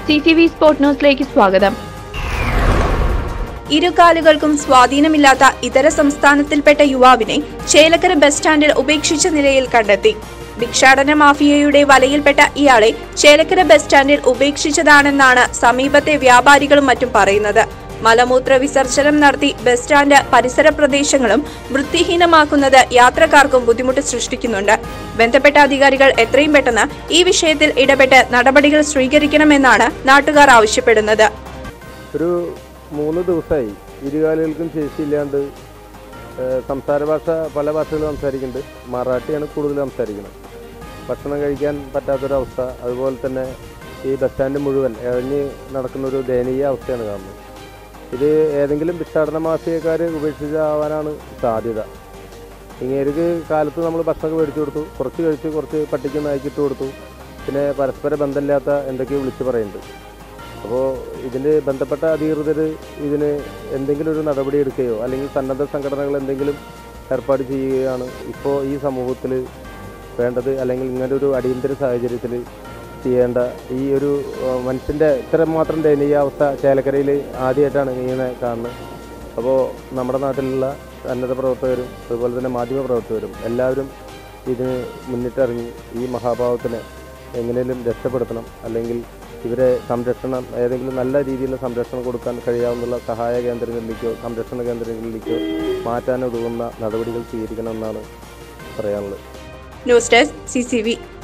CCV sport ന്യൂസിലേക്ക് സ്വാഗതം. ഇരുകാലുകൾക്കും സ്വാധീനമില്ലാത്ത ഇതര സംസ്ഥാനത്തിൽപ്പെട്ട യുവാവിനെ ചേലക്കര ബസ് സ്റ്റാൻഡിൽ ഉപേക്ഷിച്ച നിലയിൽ കണ്ടെത്തി. ഭിക്ഷാടന മാഫിയയുടെ വലയിൽപ്പെട്ട ഇയാളെ ചേലക്കര ബസ് സ്റ്റാൻഡിൽ ഉപേക്ഷിച്ചതാണെന്നാണ് സമീപത്തെ വ്യാപാരികളും മറ്റും പറയുന്നത്. മലമൂത്ര വിസർജനം നടത്തി ബസ് സ്റ്റാൻഡ് പരിസര പ്രദേശങ്ങളും വൃത്തിഹീനമാക്കുന്നത് യാത്രക്കാർക്കും ബുദ്ധിമുട്ട് സൃഷ്ടിക്കുന്നുണ്ട്. ബന്ധപ്പെട്ട അധികാരികൾ എത്രയും പെട്ടെന്ന് ഈ വിഷയത്തിൽ ഇടപെട്ട് നടപടികൾ സ്വീകരിക്കണമെന്നാണ് നാട്ടുകാർ ആവശ്യപ്പെടുന്നത്. ഒരു 3 ദിവസമായി ഇരുകാലുകൾക്കും ശേഷിയില്ലാണ്ട് സംസാര ഭാഷ പല ഭാഷകൾ സംസാരിക്കുന്നുണ്ട്. മറാഠിയാണ് കൂടുതൽ സംസാരിക്കുന്നത്. ഭക്ഷണം കഴിക്കാൻ പറ്റാത്തൊരവസ്ഥ, അതുപോലെ തന്നെ ഈ ബസ് സ്റ്റാൻഡ് മുഴുവൻ ഇഴഞ്ഞ് നടക്കുന്നൊരു ദയനീയ അവസ്ഥയാണ് കാണുന്നത്. ഇത് ഏതെങ്കിലും ഭിക്ഷാടന മാഫിയക്കാർ ഉപേക്ഷിച്ചാവാനാണ് സാധ്യത. ഇങ്ങേർക്ക് കാലത്ത് നമ്മൾ ഭക്ഷണമൊക്കെ മേടിച്ചു കൊടുത്തു, കുറച്ച് കഴിച്ച് കുറച്ച് പട്ടിക്ക് നായിക്കിട്ട് കൊടുത്തു. പിന്നെ പരസ്പര ബന്ധമില്ലാത്ത എന്തൊക്കെയോ വിളിച്ച് പറയുന്നുണ്ട്. അപ്പോൾ ഇതിന് ബന്ധപ്പെട്ട അധികൃതർ ഇതിന് എന്തെങ്കിലും ഒരു നടപടി എടുക്കുകയോ അല്ലെങ്കിൽ സന്നദ്ധ സംഘടനകൾ എന്തെങ്കിലും ഏർപ്പാട് ചെയ്യുകയാണ് ഇപ്പോൾ ഈ സമൂഹത്തിൽ വേണ്ടത്. അല്ലെങ്കിൽ ഇങ്ങനൊരു അടിയന്തര സാഹചര്യത്തിൽ ചെയ്യേണ്ട ഈ ഒരു മനുഷ്യൻ്റെ ഇത്രമാത്രം ദയനീയാവസ്ഥ ചേലക്കരയിൽ ആദ്യമായിട്ടാണ് ഇങ്ങനെ കാണുന്നത്. അപ്പോൾ നമ്മുടെ നാട്ടിലുള്ള സന്നദ്ധ പ്രവർത്തകരും അതുപോലെ തന്നെ മാധ്യമ പ്രവർത്തകരും എല്ലാവരും ഇതിന് മുന്നിട്ടിറങ്ങി ഈ മഹാഭാവത്തിനെ എങ്ങനെയും രക്ഷപ്പെടുത്തണം. അല്ലെങ്കിൽ ഇവരെ സംരക്ഷണം ഏതെങ്കിലും നല്ല രീതിയിലുള്ള സംരക്ഷണം കൊടുക്കാൻ കഴിയാവുന്ന സഹായ കേന്ദ്രങ്ങളിലേക്കോ സംരക്ഷണ കേന്ദ്രങ്ങളിലേക്കോ മാറ്റാനുതകുന്ന നടപടികൾ സ്വീകരിക്കണമെന്നാണ് പറയാനുള്ളത്. News desk CCV.